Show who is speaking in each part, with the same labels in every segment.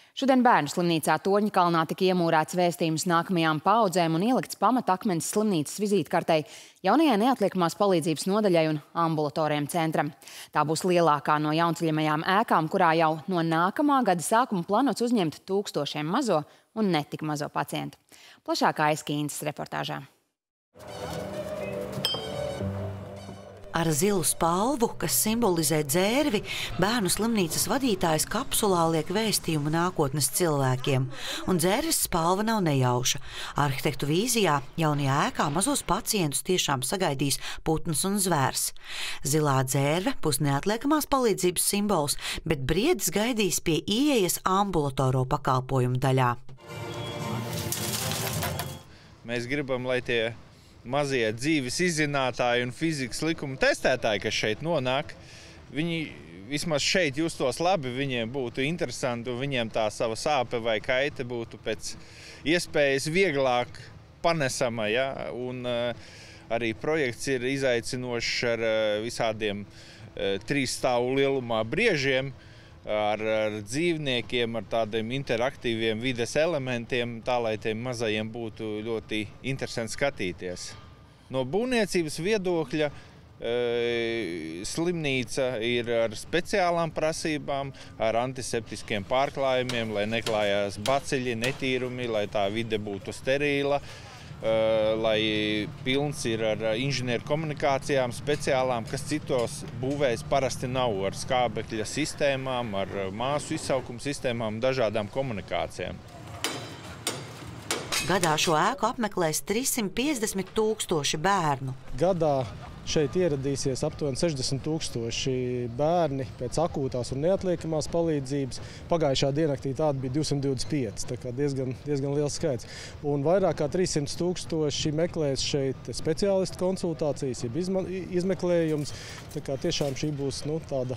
Speaker 1: Šodien bērnu slimnīcā Torņakalnā tika iemūrēts vēstījums nākamajām paaudzēm un ielikts pamatakmens slimnīcas vizītkartei, jaunajai neatliekamās palīdzības nodaļai un ambulatoriem centram. Tā būs lielākā no jaunceļamajām ēkām, kurā jau no nākamā gada sākuma plānots uzņemt 1000 mazo un netik mazo pacientu. Plašāk Aizkīnas reportāžā.
Speaker 2: Ar zilu spalvu, kas simbolizē dzērvi, bērnu slimnīcas vadītājs kapsulā liek vēstījumu nākotnes cilvēkiem. Un dzērves spalva nav nejauša. Arhitektu vīzijā jaunajā ēkā mazos pacientus tiešām sagaidīs putns un zvērs. Zilā dzērve būs neatliekamās palīdzības simbols, bet briedis gaidīs pie ieejas ambulatoro pakalpojumu daļā.
Speaker 3: Mēs gribam, lai tie mazie dzīves izzinātāji un fizikas likuma testētāji, kas šeit nonāk, viņi vismaz šeit justos labi, viņiem būtu interesanti un viņiem tā sava sāpe vai kaite būtu pēc iespējas vieglāk panesama. Ja? Un arī projekts ir izaicinošs ar visādiem 3 stāvu lielumā briežiem, ar dzīvniekiem, ar tādiem interaktīviem vides elementiem, tā lai tiem mazajiem būtu ļoti interesanti skatīties. No būvniecības viedokļa slimnīca ir ar speciālām prasībām, ar antiseptiskiem pārklājumiem, lai neklājās baciļi, netīrumi, lai tā vide būtu sterīla, lai pilns ir ar inženieru komunikācijām speciālām, kas citos būvēs parasti nav, ar skābekļa sistēmām, ar māsu izsaukuma sistēmām, dažādām komunikācijām.
Speaker 2: Gadā šo ēku apmeklēs 350 000 bērnu.
Speaker 4: Gadā šeit ieradīsies aptuveni 60 000 bērni pēc akūtās un neatliekamās palīdzības. Pagājušā diennaktī tāda bija 225, tā kā diezgan liels skaits. Un vairāk kā 300 000 meklēs šeit speciālistu konsultācijas, jeb izmeklējums. Tā kā tiešām šī būs tāda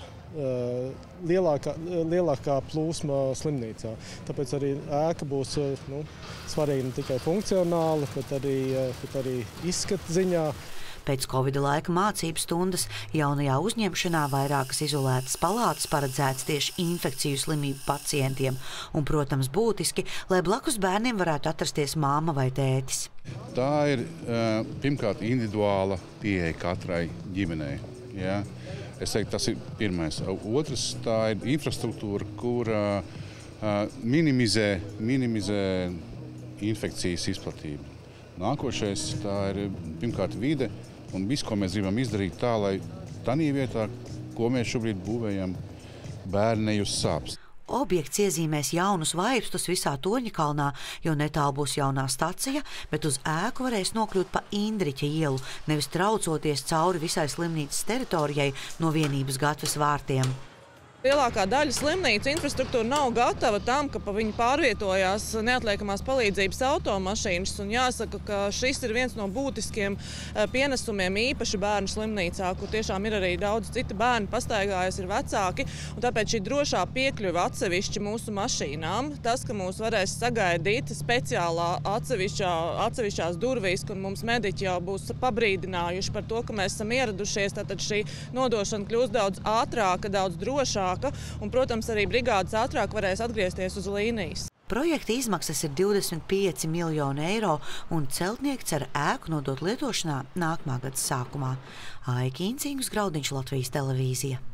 Speaker 4: lielākā plūsma slimnīcā. Tāpēc arī ēka būs svarīga ne tikai funkcionāli, bet arī izskata ziņā.
Speaker 2: Pēc Covid laika mācību stundas jaunajā uzņemšanā vairākas izolētas palātas paredzētas tieši infekciju slimību pacientiem. Un, protams, būtiski, lai blakus bērniem varētu atrasties māma vai tētis.
Speaker 5: Tā ir pirmkārt individuāla pieeja katrai ģimenei. Ja? Es teiktu, tas ir pirmais. Otrs, tā ir infrastruktūra, kur minimizē infekcijas izplatību. Nākošais, tā ir pirmkārt vide. Un viss, ko mēs gribam izdarīt tā, lai tādā vietā, ko mēs šobrīd būvējam, bērni nejust sāpes.
Speaker 2: Objekts iezīmēs jaunus vaipstus visā Torņakalnā, jo netālu būs jaunā stacija, bet uz ēku varēs nokļūt pa Indriķa ielu, nevis traucoties cauri visai slimnīcas teritorijai no Vienības gatves vārtiem.
Speaker 6: Lielākā daļa slimnīcu infrastruktūra nav gatava tam, ka pa viņu pārvietojās neatliekamās palīdzības automašīnas. Un jāsaka, ka šis ir viens no būtiskiem pienesumiem īpaši bērnu slimnīcā, kur tiešām ir arī daudz citi bērni pastaigājas, ir vecāki. Un tāpēc šī drošā piekļuva atsevišķi mūsu mašīnām, tas, ka mūs varēs sagaidīt speciālā atsevišķās durvīs, kur mums mediķi jau būs pabrīdinājuši par to, ka mēs esam ieradušies, tātad šī nodošana kļūs daudz ātrāka, daudz drošāka. Un, protams, arī brigādes ātrāk varēs atgriezties uz līnijas.
Speaker 2: Projekta izmaksas ir 25 miljoni eiro, un celtnieki cer ēku nodot lietošanā nākamā gada sākumā. Aizkīnas Graudiņš, Latvijas televīzija.